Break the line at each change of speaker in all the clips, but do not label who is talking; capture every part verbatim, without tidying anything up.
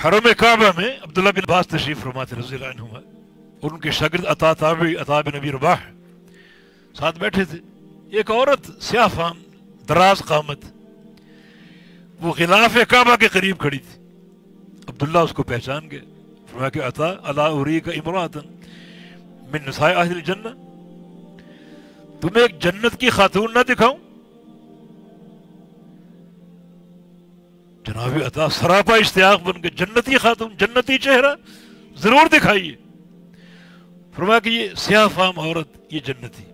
حرم کعبہ میں عبداللہ بن عباس تشریف فرما تھے رضی اللہ عنہما، اور ان کے شاگرد عطا تابعی عطا بن ابی رباح ساتھ بیٹھے تھے. ایک عورت سیاہ فام دراز قامت وہ غلاف کعبہ کے قریب کھڑی تھی. عبداللہ اس کو پہچان گئے، فرمایا کہ عطا الا اریک امرأۃ من نساء اہل الجنہ، تمہیں ایک جنت کی خاتون نہ دکھاؤں؟ جناب عطا سراپا اشتیاق بن کے، جنتی خاتون، جنتی چہرہ ضرور دکھائیے. فرمایا کہ یہ سیاہ فام عورت یہ جنتی.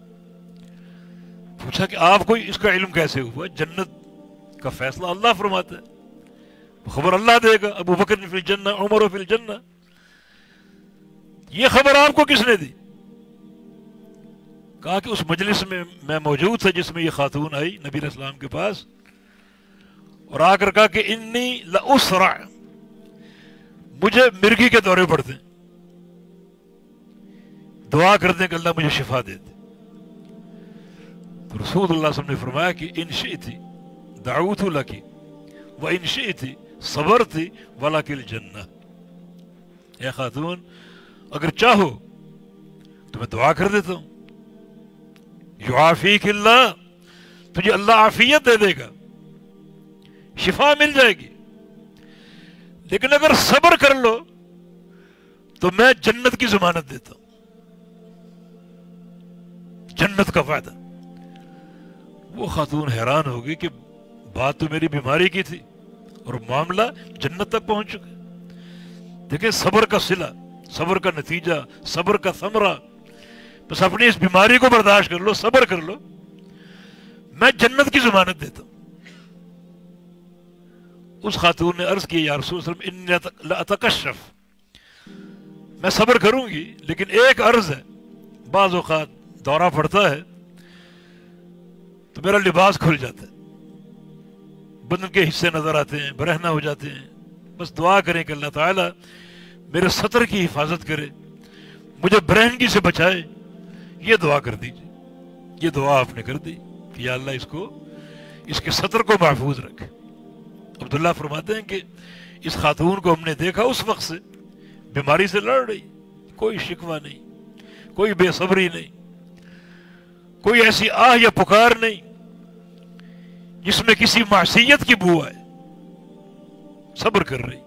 پوچھا کہ آپ کو اس کا علم کیسے ہوا؟ جنت کا فیصلہ اللہ فرماتا ہے، خبر اللہ دے گا. ابو بکر فی الجنہ عمر فی الجنہ، یہ خبر آپ کو کس نے دی؟ کہا کہ اس مجلس میں میں موجود تھا جس میں یہ خاتون آئی نبی علیہ السلام کے پاس، اور آ کر کہا کہ انی لأسرع، مجھے مرگی کے دورے پڑتے ہیں، دعا کرتے ہیں کہ اللہ مجھے شفا دے دے. تو رسول اللہ صلی اللہ علیہ وسلم نے فرمایا کہ ان شئتی دعوت لکی و ان شئتی صبرتی ولک الجنہ. اے خاتون، اگر چاہو تو میں دعا کر دیتا ہوں، یعافیک اللہ، تجھے اللہ عافیت دے دے گا، شفا مل جائے گی، لیکن اگر صبر کر لو تو میں جنت کی ضمانت دیتا ہوں، جنت کا فائدہ. وہ خاتون حیران ہوگی کہ بات تو میری بیماری کی تھی اور معاملہ جنت تک پہنچ چکا. دیکھیں صبر کا صلہ، صبر کا نتیجہ، صبر کا ثمرہ. بس اپنی اس بیماری کو برداشت کر لو، صبر کر لو، میں جنت کی ضمانت دیتا ہوں. اس خاتون نے عرض کی یا رسول اللہ صلی اللہ علیہ وسلم انی لاتکشف، میں صبر کروں گی لیکن ایک عرض ہے، بعض اوقات دورہ پڑتا ہے تو میرا لباس کھل جاتا ہے، بدن کے حصے نظر آتے ہیں، برہنہ ہو جاتے ہیں. بس دعا کریں کہ اللہ تعالیٰ میرے سطر کی حفاظت کرے، مجھے برہنگی سے بچائے. یہ دعا کر دیجیے. یہ دعا آپ نے کر دی کہ یا اللہ اس کو، اس کے سطر کو محفوظ رکھے. عبداللہ فرماتے ہیں کہ اس خاتون کو ہم نے دیکھا اس وقت سے بیماری سے لڑ رہی، کوئی شکوہ نہیں، کوئی بے صبری نہیں، کوئی ایسی آہ یا پکار نہیں جس میں کسی معصیت کی بو آئے. صبر کر رہی.